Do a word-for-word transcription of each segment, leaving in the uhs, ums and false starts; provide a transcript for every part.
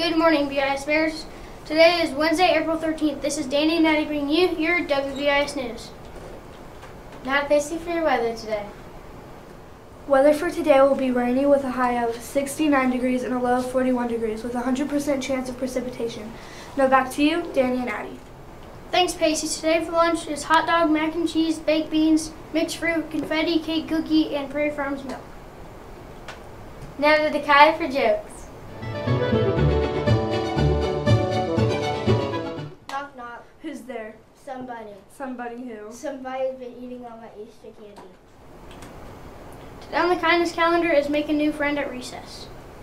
Good morning, B I S Bears. Today is Wednesday, April thirteenth. This is Danny and Natty bringing you your W B I S News. Not facing for your weather today. Weather for today will be rainy with a high of sixty-nine degrees and a low of forty-one degrees with a one hundred percent chance of precipitation. Now back to you, Danny and Addie. Thanks, Pacey. Today for lunch is hot dog, mac and cheese, baked beans, mixed fruit, confetti, cake cookie, and Prairie Farms milk. Now to the Kai for jokes. Knock knock. Who's there? Somebody. Somebody who? Somebody's been eating all my Easter candy. Today on the kindness calendar is make a new friend at recess.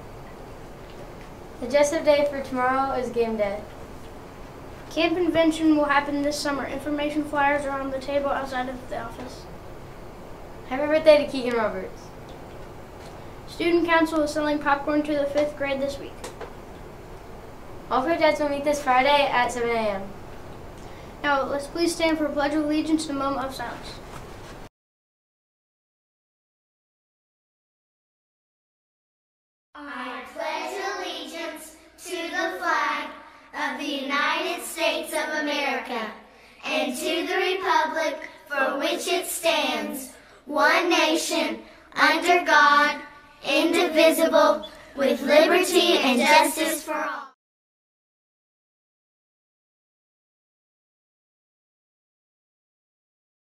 The dress up day for tomorrow is game day. Camp convention will happen this summer. Information flyers are on the table outside of the office. Happy birthday to Keegan Roberts. Student council is selling popcorn to the fifth grade this week. All four dads will meet this Friday at seven A M Now let's please stand for a pledge of allegiance and a moment of silence. I pledge allegiance to the flag of the United States of America and to the republic for which it stands, one nation, under God, indivisible, with liberty and justice for all.